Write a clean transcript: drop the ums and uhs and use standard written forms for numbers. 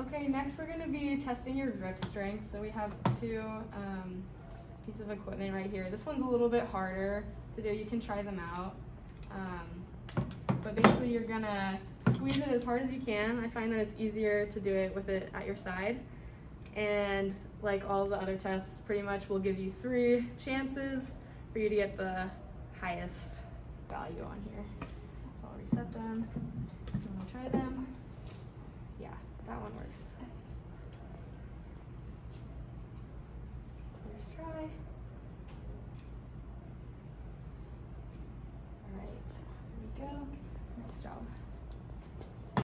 Okay, next we're going to be testing your grip strength. So we have two pieces of equipment right here. This one's a little bit harder to do. You can try them out. But basically you're going to squeeze it as hard as you can. I find that it's easier to do it with it at your side. And like all the other tests, pretty much we'll give you 3 chances for you to get the highest value on here. So I'll reset them. I'm going to try them. Yeah, that one works.